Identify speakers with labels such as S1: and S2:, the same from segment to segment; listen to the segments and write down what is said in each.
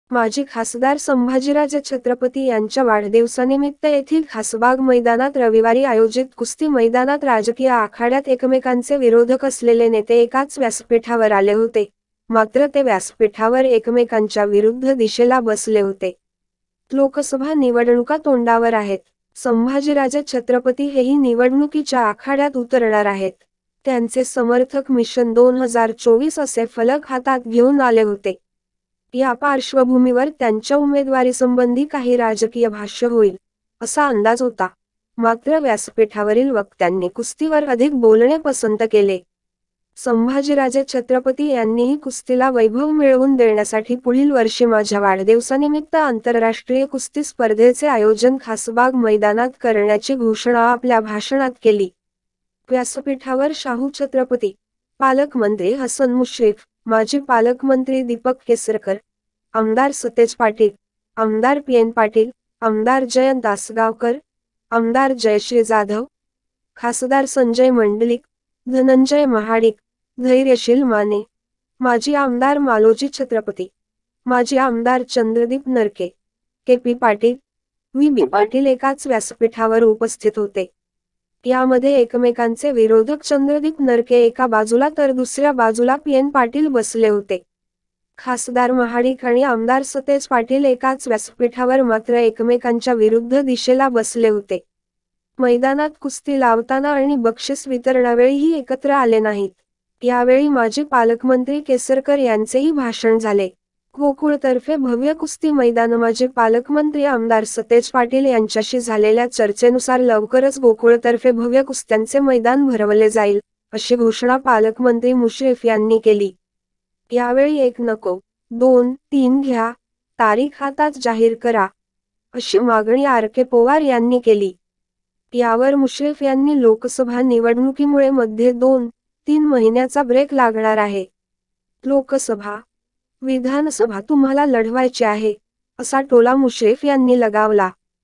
S1: माजी खासदार संभाजीराजे छत्रपती यांच्या वाढदिवसानिमित्त येथील खासबाग मैदानात रविवारी आयोजित कुस्ती मैदानात राजकीय आखाड्यात एकमेकांचे विरोधक असलेले नेते एकाच व्यासपीठावर आले होते, मात्र ते व्यासपीठावर एकमेकांच्या विरुद्ध दिशेला बसले होते. लोकसभा निवडणुका तोंडावर आहेत. संभाजीराजे छत्रपती हेही निवडणुकीच्या आखाड्यात उतरणार आहेत. त्यांचे समर्थक मिशन 2024 असे फलक हातात घेऊन आले होते. या पार्श्वभूमीवर त्यांच्या उमेदवारीसंबंधी काही राजकीय भाष्य होईल, असा अंदाज होता. मात्र व्यासपीठावरील वक्त्यांनी कुस्तीवर अधिक बोलणे पसंत केले. संभाजीराजे छत्रपती यांनीही कुस्तीला वैभव मिळवून देण्यासाठी पुढील वर्षी माझ्या वाढदिवसानिमित्त आंतरराष्ट्रीय कुस्ती स्पर्धेचे आयोजन खासबाग मैदानात करण्याची घोषणा आपल्या भाषणात केली. व्यासपीठावर शाहू छत्रपती, पालकमंत्री हसन मुश्रीफ, माजी पालकमंत्री दीपक केसरकर, आमदार सतेज पाटील, आमदार पी.एन. पाटील, आमदार जयंत आसगावकर, आमदार जयश्री जाधव, खासदार संजय मंडलिक, धनंजय महाडिक, धैर्यशील माने, माजी आमदार मालोजी छत्रपती, माजी आमदार चंद्रदीप नरके, के.पी. पाटील, व्ही.बी. पाटील एकाच व्यासपीठावर उपस्थित होते. यामध्ये एकमेकांचे विरोधक चंद्रदीप नरके एका बाजूला तर दुसऱ्या बाजूला पी.एन. पाटील बसले होते. खासदार महाडिक आणि आमदार सतेज पाटील एकाच व्यासपीठावर मात्र एकमेकांच्या विरुद्ध दिशेला बसले होते. मैदानात कुस्ती लावताना आणि बक्षीस वितरणावेळीही एकत्र आले नाहीत. यावेळी माजी पालकमंत्री केसरकर यांचेही भाषण झाले. गोकुळतर्फे भव्य कुस्ती मैदान माजी पालकमंत्री आमदार सतेज पाटील यांच्याशी झालेल्या चर्चेनुसार लवकरच गोकुळतर्फे भव्य कुस्त्यांचे मैदान भरवले जाईल, अशी घोषणा पालकमंत्री मुश्रीफ यांनी केली. यावेळी 1 नको 2, 3 घ्या, तारीख आताच जाहीर करा, अशी मागणी आर.के. पवार यांनी केली. यावर मुश्रीफ यांनी लोकसभा निवडणुकीमुळे मध्ये 2-3 महिन्याचा ब्रेक लागणार आहे. लोकसभा, विधानसभा तुम्हाला लढवायची आहे, असा टोला मुश्रीफ यांनी लगावला.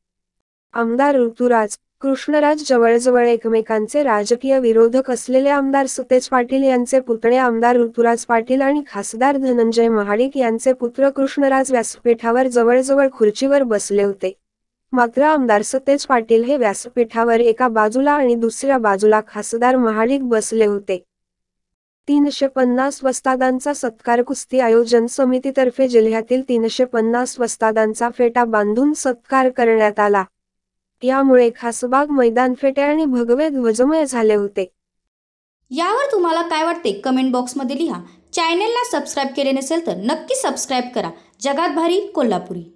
S1: आमदार ऋतुराज, कृष्णराज जवळजवळ एकमेकांचे राजकीय विरोधक असलेले आमदार सतेज पाटील यांचे पुतणे आमदार ऋतुराज पाटील आणि खासदार धनंजय महाडिक यांचे पुत्र कृष्णराज व्यासपीठावर जवळजवळ खुर्चीवर बसले होते. मात्र आमदार सतेज पाटील हे व्यासपीठावर एका बाजूला आणि दुसऱ्या बाजूला खासदार महाडिक बसले होते. 350 वस्तादांचा सत्कार कुस्ती आयोजन समितीतर्फे जिल्ह्यातील 350 वस्तादांचा फेटा बांधून सत्कार करण्यात आला. यामुळे खासबाग मैदान फेटे आणि भगवे ध्वजमय झाले होते.
S2: यावर तुम्हाला काय वाटते कमेंट बॉक्समध्ये लिहा. चॅनेलला सबस्क्राईब केले नसेल तर नक्की सबस्क्राईब करा. जगात भारी कोल्हापुरी.